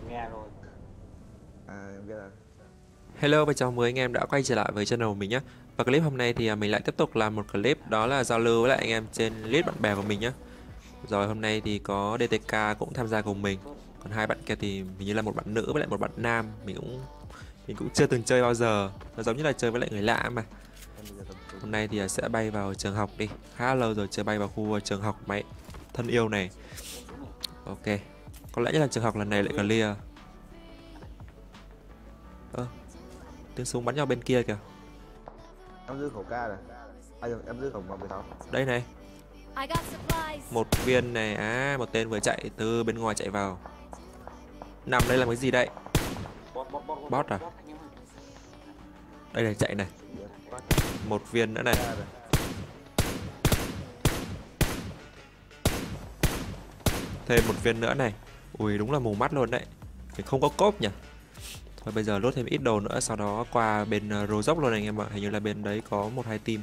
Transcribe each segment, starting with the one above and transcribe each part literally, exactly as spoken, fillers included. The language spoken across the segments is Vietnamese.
nghe rồi. À em biết rồi. Hello và chào mừng anh em đã quay trở lại với channel của mình nhé. Và clip hôm nay thì à, mình lại tiếp tục làm một clip, đó là giao lưu với lại anh em trên list bạn bè của mình nhé. Rồi hôm nay thì có đê tê ca cũng tham gia cùng mình. Còn hai bạn kia thì hình như là một bạn nữ với lại một bạn nam. Mình cũng mình cũng chưa từng chơi bao giờ. Nó giống như là chơi với lại người lạ mà. Hôm nay thì à, sẽ bay vào trường học đi. Khá lâu rồi chưa bay vào khu trường học máy thân yêu này. Ok. Có lẽ như là trường học lần này lại clear. Ơ, tiếng súng bắn nhau bên kia kìa. Em giữ khẩu ca này. À, em giữ khẩu mười sáu. Đây này. Một viên này, à một tên vừa chạy từ bên ngoài chạy vào. Nằm đây là cái gì đây? Bot à? Đây này, chạy này. Một viên nữa này. Thêm một viên nữa này. Ui đúng là mù mắt luôn đấy. Mình không có cốp nhỉ. Thôi bây giờ lốt thêm ít đồ nữa, sau đó qua bên uh, Rozok luôn anh em ạ. Hình như là bên đấy có một hai team.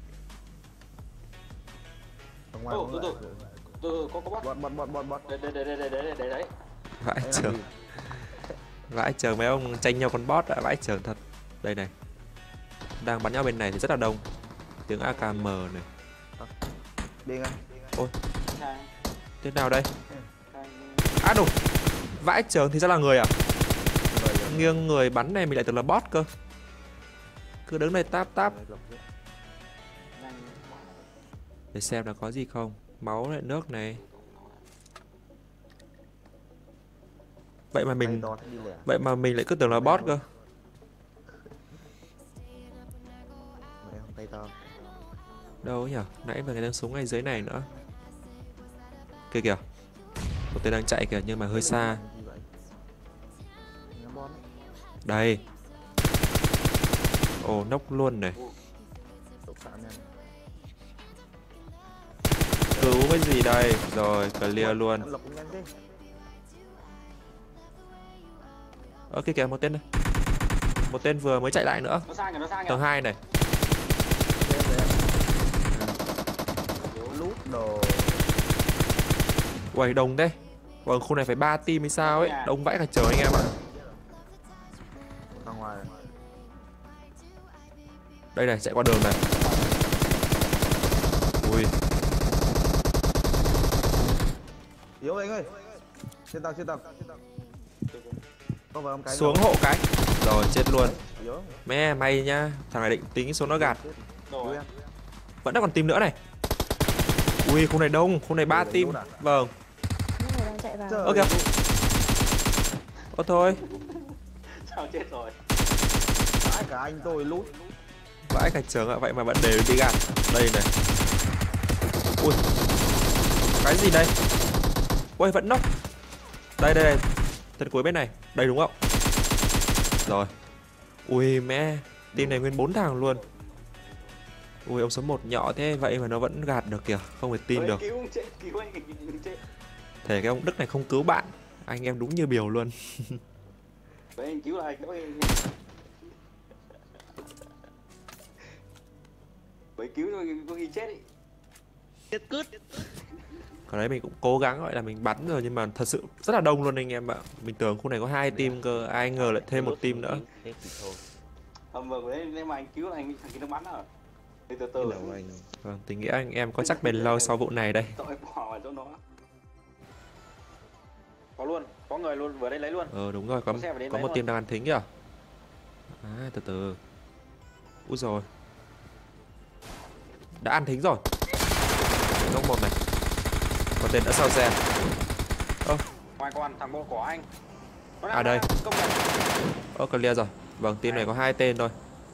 Ồ, từ từ, từ từ, có có bot. Bot bot bot bot bot. Đấy đấy đấy đấy đấy đấy đấy. Vãi trường. Vãi trường mấy ông tranh nhau con bot đã, vãi trường thật. Đây này. Đang bắn nhau bên này thì rất là đông. Tiếng a ca em này. Đi ngay. Ôi. Thế nào đây? À đủ. Vãi trường thì ra là người à? Nghiêng người bắn này mình lại tưởng là bot cơ. Cứ đứng đây táp táp. Để xem là có gì không. Máu lại nước này. Vậy mà mình Vậy mà mình lại cứ tưởng là bot cơ. Tay to. Đâu nhỉ? Nãy vừa cái tiếng súng ngay dưới này nữa. Kìa kìa. Một tên đang chạy kìa nhưng mà hơi xa. Đây. Ồ, nốc luôn này. Cứu cái gì đây? Rồi, clear luôn. Ơ kìa kìa, một tên này. Một tên vừa mới chạy lại nữa. Tầng hai này. Uầy, đông đấy. Vâng, khu này phải ba team hay sao ấy. Đông vãi cả trời anh em ạ. Đây này, chạy qua đường này. Ui. Yếu anh ơi. Trên tầng, trên tầng. Xuống hộ cái. Rồi, chết luôn. Mẹ may nhá. Thằng này định tính xuống nó gạt. Vẫn đang còn team nữa này. Ui, khu này đông, khu này ba team. Vâng. Ơ kìa. Ơ thôi. Sao chết rồi. Vãi cả anh tôi lút. Vãi cả trường ạ, vậy mà vẫn đều đi gạt. Đây này. Ui. Cái gì đây? Ui, vẫn nóc. Đây đây đây. Tên cuối bên này. Đây đúng không? Rồi. Ui mẹ. Team này nguyên bốn thằng luôn. Ui ông số một nhỏ thế. Vậy mà nó vẫn gạt được kìa. Không thể tin được. Thể cái ông Đức này không cứu bạn. Anh em đúng như biểu luôn. Anh cứu lại. Mới cứu thôi có khi chết ý. Chết cứt. Còn đấy mình cũng cố gắng gọi là mình bắn rồi, nhưng mà thật sự rất là đông luôn anh em ạ. Mình tưởng khu này có hai team cơ, ai ngờ lại thêm một team nữa. Hầm vừa đấy, nếu mà anh cứu anh thằng kia nó bắn à. Thì từ từ. Vâng, tình nghĩa anh em có chắc bền lâu sau vụ này đây. Tội bỏ vào chỗ đó. Có luôn, có người luôn, vừa đây lấy luôn. Ờ đúng rồi, có có một team đang ăn thính kìa. À từ từ. Úi rồi. Đã ăn thính rồi. Góc một này. Có tên đã sau xe. Ơ. Ngoài con thằng bộ của anh. À đây. Ơ clear rồi. Vâng, team này có hai tên thôi.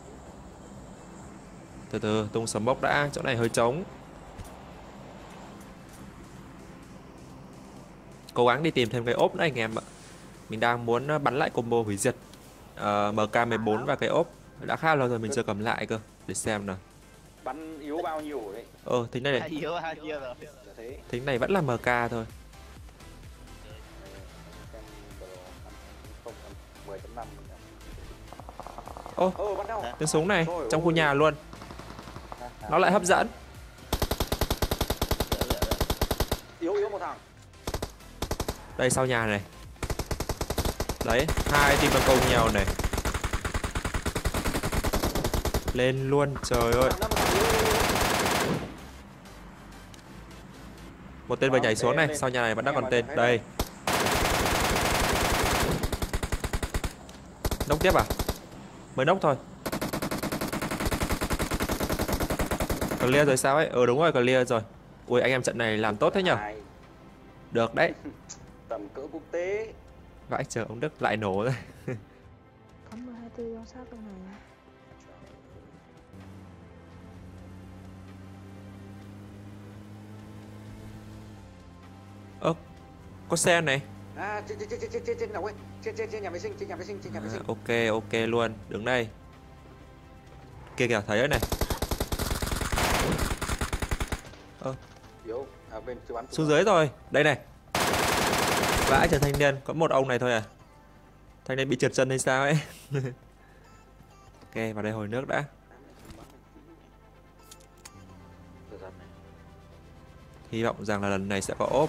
Từ từ, tung smoke đã, chỗ này hơi trống. Cố gắng đi tìm thêm cái ốp nữa anh em ạ. Mình đang muốn bắn lại combo hủy diệt uh, M K mười bốn và cái ốp. Đã khá lâu rồi mình chưa cầm lại cơ. Để xem nào. Bắn yếu bao nhiêu đấy? Ờ, thính này này. Thính này vẫn là M K thôi. Ô, tiếng súng này, trong khu nhà luôn. Nó lại hấp dẫn. Yếu yếu một thằng. Đây sau nhà này. Đấy, hai team tấn công nhau này. Lên luôn, trời ơi. Một tên vừa nhảy xuống này, sau nhà này vẫn đang còn tên. Đây. Nốc tiếp à? Mới nốc thôi. Clear rồi sao ấy? Ừ đúng rồi, clear rồi. Ui anh em trận này làm tốt thế nhở? Được đấy. Tầm cỡ quốc tế. Vãi chờ ông Đức lại nổ rồi. Có mười hai tư trong sát tầng này. Ơ, có xe này. À, trên trên trên trên trên trên nào ấy, trên trên trên nhà vệ sinh, trên nhà vệ sinh, trên nhà vệ sinh. À, ok ok luôn, đứng đây. Kia kìa, thấy đấy này. Ơ, Yếu, à bên chưa bắn. xuống dưới rồi, đây này. Vãi chờ thanh niên, có một ông này thôi à. Thanh niên bị trượt chân hay sao ấy. Ok, vào đây hồi nước đã. Hy vọng rằng là lần này sẽ có ốp.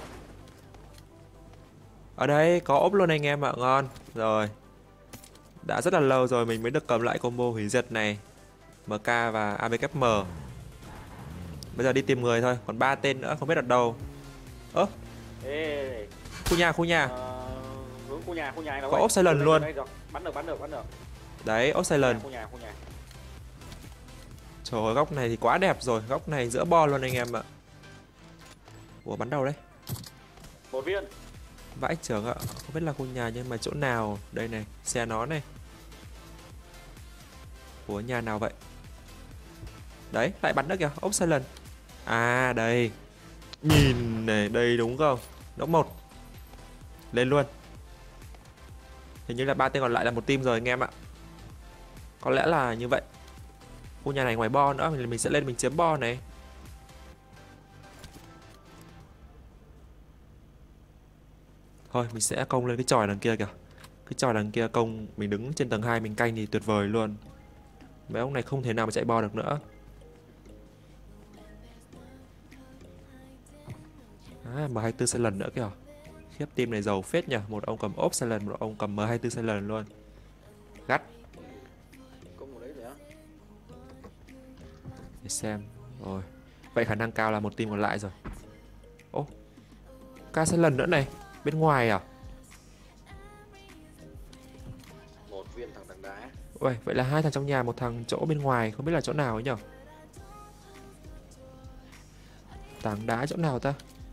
Ở đây có ốp luôn anh em ạ, ngon. Rồi. Đã rất là lâu rồi mình mới được cầm lại combo hủy diệt này. em ca và a vê ca em. Bây giờ đi tìm người thôi, còn ba tên nữa không biết ở đâu. Ơ. Ê. Khu nhà, khu nhà. Ờ, hướng khu nhà, khu nhà đâu. Có ốp silent luôn. Bắn được, bắn được, bắn được. Đấy, ốp silent. Khu nhà, khu nhà. Trời ơi, góc này thì quá đẹp rồi, góc này giữa bo luôn anh em ạ. Ủa bắn đâu đấy? Một viên. Vãi trưởng ạ, không biết là khu nhà nhưng mà chỗ nào. Đây này, xe nó này. Ủa nhà nào vậy? Đấy, lại bắn nữa kìa, ốp silent. À đây. Nhìn này, đây đúng không? Nóc một. Lên luôn. Hình như là ba tên còn lại là một team rồi anh em ạ. Có lẽ là như vậy. Khu nhà này ngoài bo nữa, mình mình sẽ lên mình chiếm bo này. Thôi mình sẽ công lên cái chòi đằng kia kìa. Cái chòi đằng kia công, mình đứng trên tầng hai mình canh thì tuyệt vời luôn. Mấy ông này không thể nào mà chạy bo được nữa. À, em hai tư silent nữa kìa. Khiếp, team này giàu phết nhỉ. Một ông cầm ốp silent, một ông cầm em hai tư silent luôn. Gắt. Để xem. Rồi. Vậy khả năng cao là một team còn lại rồi. Ô, ca silent nữa này. Bên ngoài à? Một viên thằng tảng đá. Ui, vậy là hai thằng trong nhà, một thằng chỗ bên ngoài, không biết là chỗ nào ấy nhở? Tảng đá chỗ nào ta?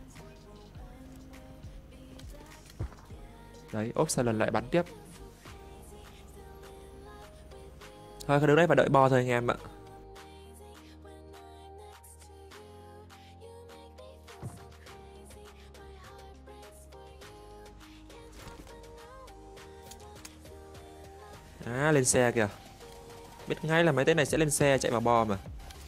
Đấy, ốp silent lại bắn tiếp. Thôi cứ đứng đấy và đợi bo thôi anh em ạ. À, lên xe kìa. Biết ngay là mấy tên này sẽ lên xe chạy vào bo mà.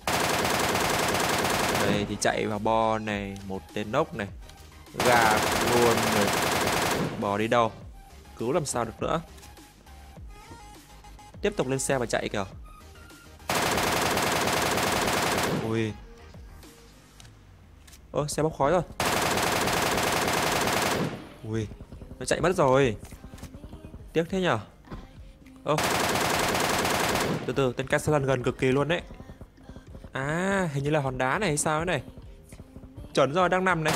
Đây thì chạy vào bo này. Một tên nốc này. Gà luôn rồi. Bò đi đâu? Cứu làm sao được nữa. Tiếp tục lên xe và chạy kìa. Ui. Ơ, xe bốc khói rồi. Ui, nó chạy mất rồi. Tiếc thế nhở. Ơ, từ từ, tên Castellan gần cực kỳ luôn đấy. À, hình như là hòn đá này hay sao ấy này. Chuẩn rồi, đang nằm này.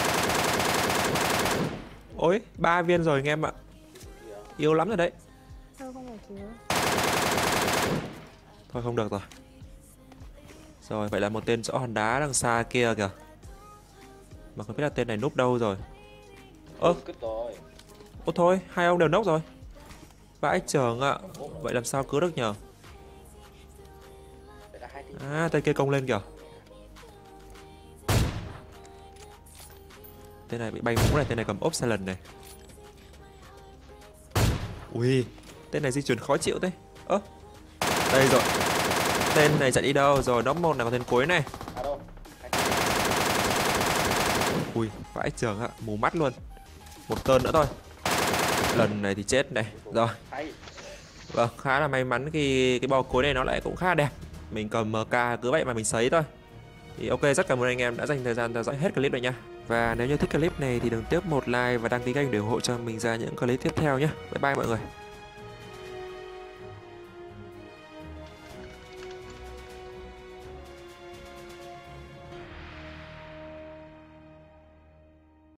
Ôi, ba viên rồi anh em ạ. Yếu lắm rồi đấy. Sao không phải chứa? Thôi không được rồi. Rồi, vậy là một tên chỗ hòn đá đằng xa kia kìa. Mà không biết là tên này núp đâu rồi. Ơ, ô thôi, hai ông đều nốc rồi. Vãi trưởng ạ. Vậy làm sao cứu được nhờ? À, tên kia công lên kìa. Tên này bị bay mũ này, tên này cầm ốp silent này. Ui, tên này di chuyển khó chịu thế. Ơ, đây rồi. Tên này chạy đi đâu rồi? Nó một là còn tên cuối này. Ui, vãi trưởng ạ, mù mắt luôn. Một tên nữa thôi. Lần này thì chết này. Rồi. Vâng, khá là may mắn khi cái bo cuối này nó lại cũng khá đẹp. Mình cầm em ca cứ vậy mà mình sấy thôi. Thì ok, rất cảm ơn anh em đã dành thời gian theo dõi hết clip này nha. Và nếu như thích clip này thì đừng tiếp một like và đăng ký kênh để ủng hộ cho mình ra những clip tiếp theo nhé. Bye bye mọi người.